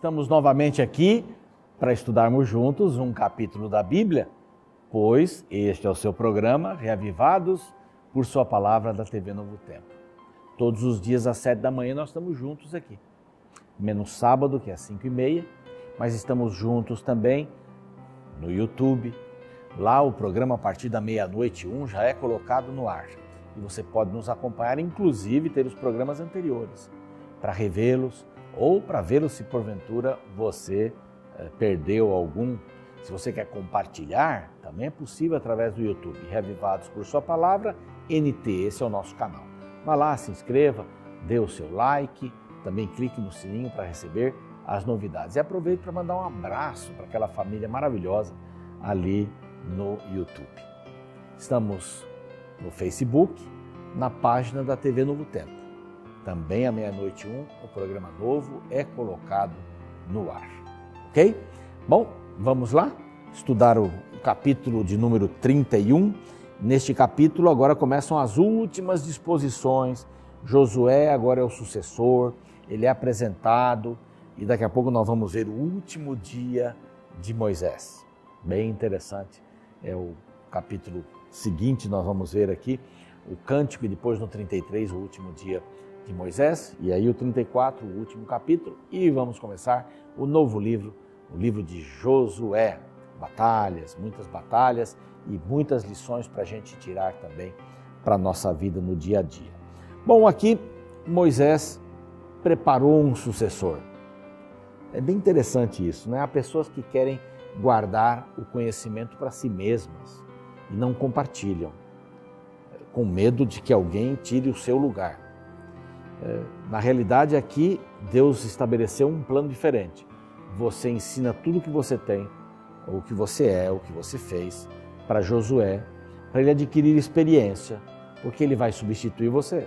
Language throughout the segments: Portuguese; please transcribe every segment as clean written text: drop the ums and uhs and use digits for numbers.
Estamos novamente aqui para estudarmos juntos um capítulo da Bíblia, pois este é o seu programa Reavivados por Sua Palavra da TV Novo Tempo. Todos os dias às 7 da manhã nós estamos juntos aqui, menos sábado que é às 5h30, mas estamos juntos também no YouTube. Lá o programa a partir da 00h01 já é colocado no ar e você pode nos acompanhar, inclusive ter os programas anteriores para revê-los ou para vê-los se porventura você perdeu algum. Se você quer compartilhar, também é possível através do YouTube. Reavivados por Sua Palavra, NT, esse é o nosso canal. Vá lá, se inscreva, dê o seu like, também clique no sininho para receber as novidades. E aproveite para mandar um abraço para aquela família maravilhosa ali no YouTube. Estamos no Facebook, na página da TV Novo Tempo. Também à 00h01, o programa novo é colocado no ar. Ok? Bom, vamos lá estudar o capítulo de número 31. Neste capítulo agora começam as últimas disposições. Josué agora é o sucessor, ele é apresentado e daqui a pouco nós vamos ver o último dia de Moisés. Bem interessante, é o capítulo seguinte, nós vamos ver aqui o cântico e depois no 33 o último dia de Moisés, e aí o 34, o último capítulo, e vamos começar o novo livro, o livro de Josué. Muitas batalhas e muitas lições para a gente tirar também para a nossa vida no dia a dia. Bom, aqui Moisés preparou um sucessor. É bem interessante isso, né? Há pessoas que querem guardar o conhecimento para si mesmas e não compartilham, com medo de que alguém tire o seu lugar. Na realidade, aqui, Deus estabeleceu um plano diferente. Você ensina tudo o que você tem, o que você é, o que você fez, para Josué, para ele adquirir experiência, porque ele vai substituir você.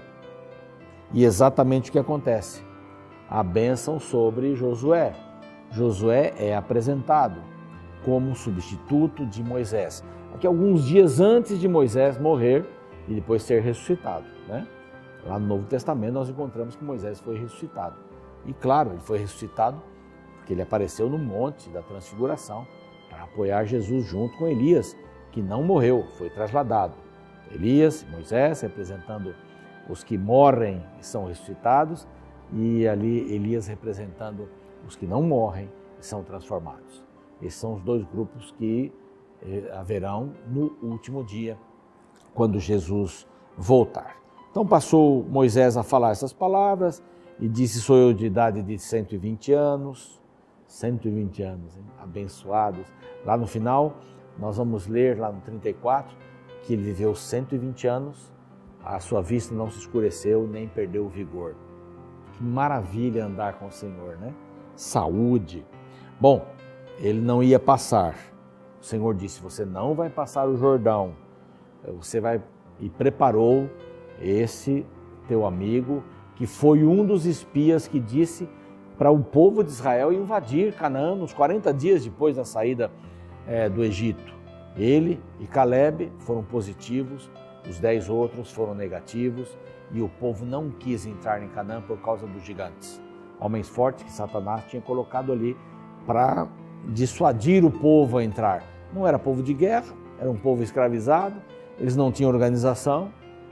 E exatamente o que acontece. A bênção sobre Josué. Josué é apresentado como substituto de Moisés. Aqui, alguns dias antes de Moisés morrer e depois ser ressuscitado, né? Lá no Novo Testamento nós encontramos que Moisés foi ressuscitado. E claro, ele foi ressuscitado porque ele apareceu no Monte da Transfiguração para apoiar Jesus junto com Elias, que não morreu, foi trasladado. Elias, Moisés, representando os que morrem e são ressuscitados, e ali Elias representando os que não morrem e são transformados. Esses são os dois grupos que haverão no último dia, quando Jesus voltar. Então passou Moisés a falar essas palavras e disse: sou eu de idade de 120 anos, 120 anos, hein? Abençoados. Lá no final, nós vamos ler lá no 34, que ele viveu 120 anos, a sua vista não se escureceu, nem perdeu o vigor. Que maravilha andar com o Senhor, né? Saúde. Bom, ele não ia passar. O Senhor disse: você não vai passar o Jordão, você vai, e preparou esse teu amigo, que foi um dos espias que disse para o povo de Israel invadir Canaã nos 40 dias depois da saída do Egito. Ele e Caleb foram positivos, os 10 outros foram negativos, e o povo não quis entrar em Canaã por causa dos gigantes. Homens fortes que Satanás tinha colocado ali para dissuadir o povo a entrar. Não era povo de guerra, era um povo escravizado, eles não tinham organização,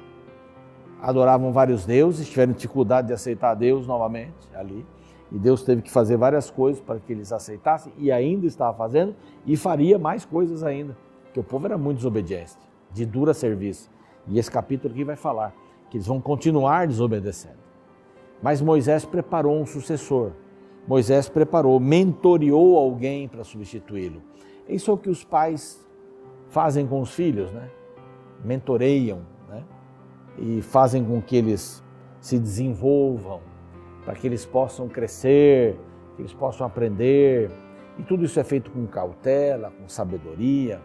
adoravam vários deuses, tiveram dificuldade de aceitar Deus novamente ali, e Deus teve que fazer várias coisas para que eles aceitassem, e ainda estava fazendo, e faria mais coisas ainda, porque o povo era muito desobediente, de dura serviço. E esse capítulo aqui vai falar que eles vão continuar desobedecendo. Mas Moisés preparou um sucessor, Moisés preparou, mentoreou alguém para substituí-lo. Isso é o que os pais fazem com os filhos, né? Mentoreiam, né? E fazem com que eles se desenvolvam, para que eles possam crescer, que eles possam aprender. E tudo isso é feito com cautela, com sabedoria,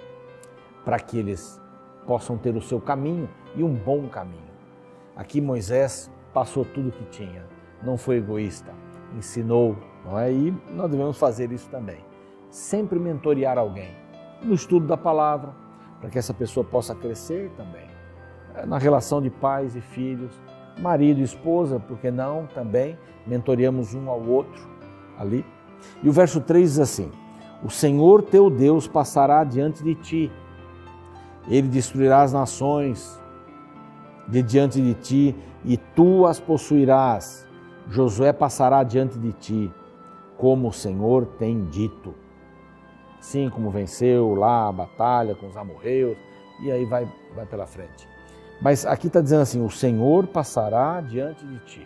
para que eles possam ter o seu caminho e um bom caminho. Aqui Moisés passou tudo o que tinha, não foi egoísta, ensinou, não é? E nós devemos fazer isso também. Sempre mentorear alguém no estudo da palavra, para que essa pessoa possa crescer também. Na relação de pais e filhos, marido e esposa, porque não, também mentoreamos um ao outro ali. E o verso 3 diz assim: o Senhor teu Deus passará diante de ti, Ele destruirá as nações de diante de ti e tu as possuirás. Josué passará diante de ti, como o Senhor tem dito. Assim como venceu lá a batalha com os amorreus, e aí vai pela frente. Mas aqui está dizendo assim: o Senhor passará diante de ti.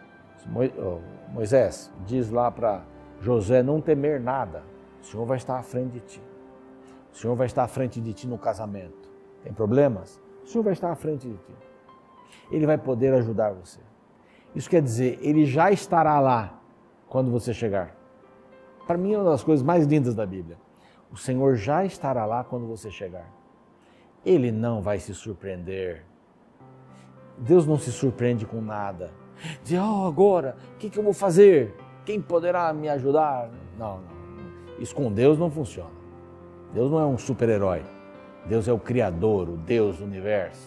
Moisés diz lá para Josué não temer nada, o Senhor vai estar à frente de ti. O Senhor vai estar à frente de ti no casamento. Tem problemas? O Senhor vai estar à frente de ti. Ele vai poder ajudar você. Isso quer dizer, Ele já estará lá quando você chegar. Para mim é uma das coisas mais lindas da Bíblia. O Senhor já estará lá quando você chegar. Ele não vai se surpreender. Deus não se surpreende com nada. Diz, agora, o que eu vou fazer? Quem poderá me ajudar? Não. Isso com Deus não funciona. Deus não é um super-herói. Deus é o Criador, o Deus do universo.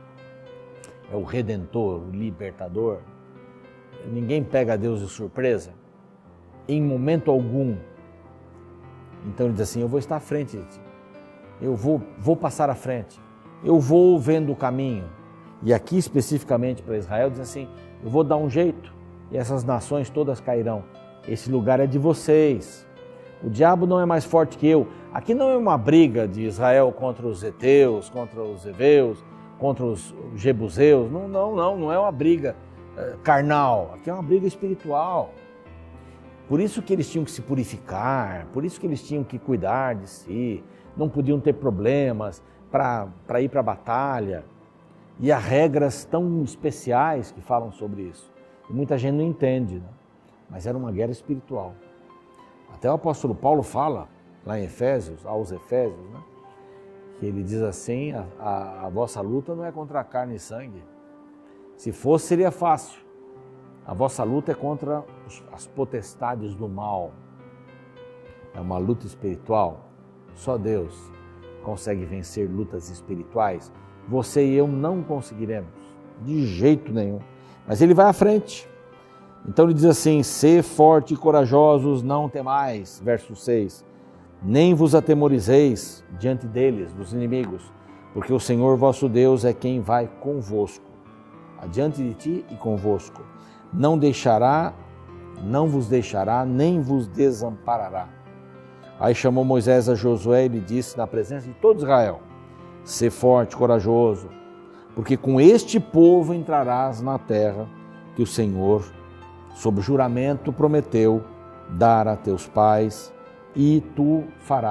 É o Redentor, o Libertador. Ninguém pega Deus de surpresa, em momento algum. Então ele diz assim, eu vou estar à frente de ti. Eu vou passar à frente. Eu vou vendo o caminho. E aqui especificamente para Israel diz assim, eu vou dar um jeito e essas nações todas cairão. Esse lugar é de vocês. O diabo não é mais forte que eu. Aqui não é uma briga de Israel contra os heteus, contra os heveus, contra os jebuseus. Não é uma briga carnal. Aqui é uma briga espiritual. Por isso que eles tinham que se purificar, por isso que eles tinham que cuidar de si, não podiam ter problemas para ir para a batalha. E há regras tão especiais que falam sobre isso. E muita gente não entende, né? Mas era uma guerra espiritual. Até o apóstolo Paulo fala, lá em Efésios, aos Efésios, né? Que ele diz assim, a vossa luta não é contra a carne e sangue. Se fosse, seria fácil. A vossa luta é contra as potestades do mal. É uma luta espiritual. Só Deus consegue vencer lutas espirituais. Você e eu não conseguiremos, de jeito nenhum. Mas Ele vai à frente. Então ele diz assim, sê forte e corajosos, não temais. Verso 6. Nem vos atemorizeis diante deles, dos inimigos, porque o Senhor vosso Deus é quem vai convosco, adiante de ti e convosco. Não vos deixará, nem vos desamparará. Aí chamou Moisés a Josué e lhe disse na presença de todo Israel, sê forte, corajoso, porque com este povo entrarás na terra que o Senhor, sob juramento, prometeu dar a teus pais, e tu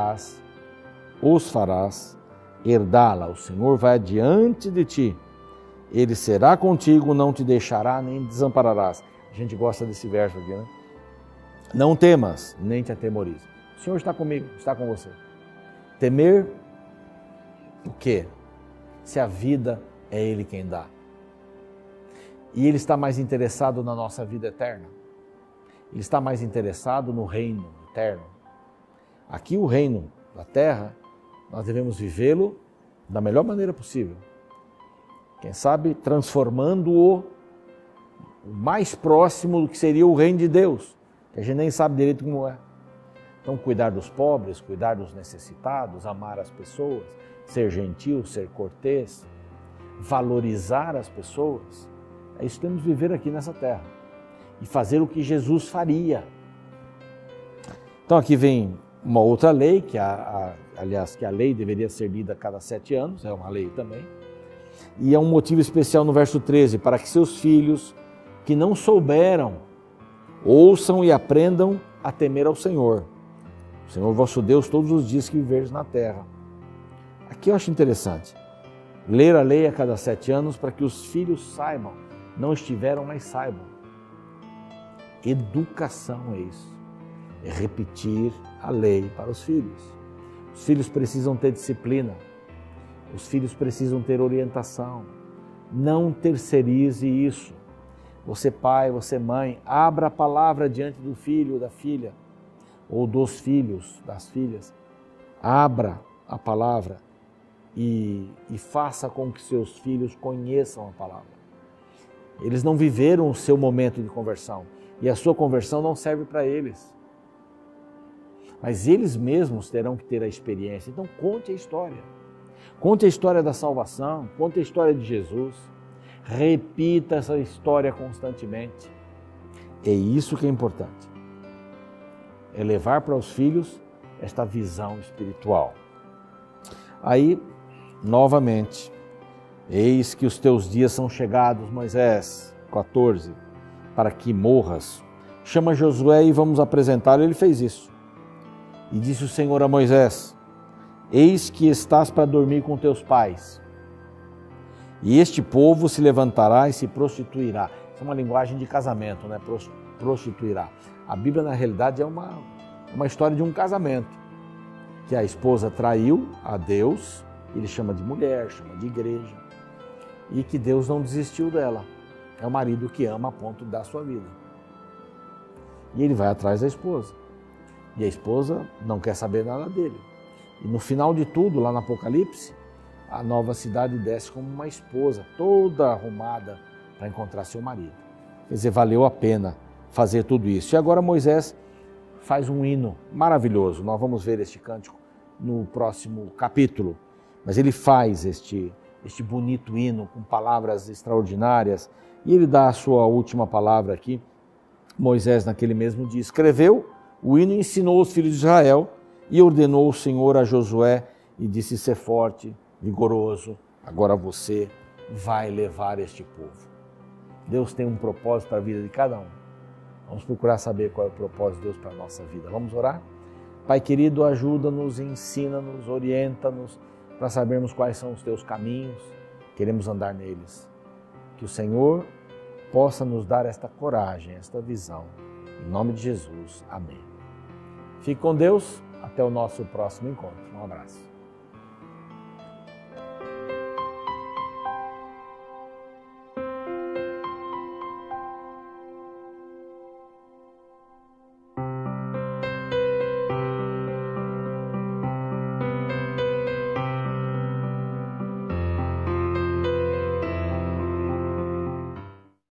os farás herdá-la. O Senhor vai adiante de ti. Ele será contigo, não te deixará, nem desampararás. A gente gosta desse verso aqui, né? Não temas, nem te atemorize. O Senhor está comigo, está com você. Temer o quê? Se a vida é Ele quem dá. E Ele está mais interessado na nossa vida eterna. Ele está mais interessado no reino eterno. Aqui o reino da terra, nós devemos vivê-lo da melhor maneira possível. Quem sabe transformando-o mais próximo do que seria o reino de Deus, que a gente nem sabe direito como é. Então cuidar dos pobres, cuidar dos necessitados, amar as pessoas, ser gentil, ser cortês, valorizar as pessoas. É isso que temos de viver aqui nessa terra e fazer o que Jesus faria. Então aqui vem uma outra lei, que a lei deveria ser lida a cada 7 anos, é uma lei também. E é um motivo especial no verso 13, para que seus filhos que não souberam, ouçam e aprendam a temer ao Senhor. O Senhor vosso Deus todos os dias que viveres na terra. Aqui eu acho interessante. Ler a lei a cada 7 anos para que os filhos saibam. Não estiveram, mas saibam. Educação é isso. É repetir a lei para os filhos. Os filhos precisam ter disciplina. Os filhos precisam ter orientação. Não terceirize isso. Você pai, você mãe, abra a palavra diante do filho, da filha, ou dos filhos, das filhas. Abra a palavra e faça com que seus filhos conheçam a palavra. Eles não viveram o seu momento de conversão e a sua conversão não serve para eles. mas eles mesmos terão que ter a experiência. Então conte a história. Conte a história da salvação, conte a história de Jesus. Repita essa história constantemente. É isso que é importante. É levar para os filhos esta visão espiritual. Aí, novamente, eis que os teus dias são chegados, Moisés, 14, para que morras. Chama Josué e vamos apresentá-lo. Ele fez isso. E disse o Senhor a Moisés: eis que estás para dormir com teus pais, e este povo se levantará e se prostituirá. Isso é uma linguagem de casamento, né? Prostituirá. A Bíblia, na realidade, é uma história de um casamento, que a esposa traiu a Deus, ele chama de mulher, chama de igreja, e que Deus não desistiu dela. É o marido que ama a ponto de dar a sua vida. E ele vai atrás da esposa. E a esposa não quer saber nada dele. E no final de tudo, lá no Apocalipse, a nova cidade desce como uma esposa, toda arrumada para encontrar seu marido. Quer dizer, valeu a pena fazer tudo isso. E agora Moisés faz um hino maravilhoso. Nós vamos ver este cântico no próximo capítulo. Mas ele faz este bonito hino com palavras extraordinárias. E ele dá a sua última palavra aqui. Moisés, naquele mesmo dia, escreveu o hino e ensinou os filhos de Israel. E ordenou o Senhor a Josué e disse: ser forte, vigoroso, agora você vai levar este povo. Deus tem um propósito para a vida de cada um. Vamos procurar saber qual é o propósito de Deus para a nossa vida. Vamos orar? Pai querido, ajuda-nos, ensina-nos, orienta-nos para sabermos quais são os teus caminhos. Queremos andar neles. Que o Senhor possa nos dar esta coragem, esta visão. Em nome de Jesus. Amém. Fique com Deus. Até o nosso próximo encontro. Um abraço.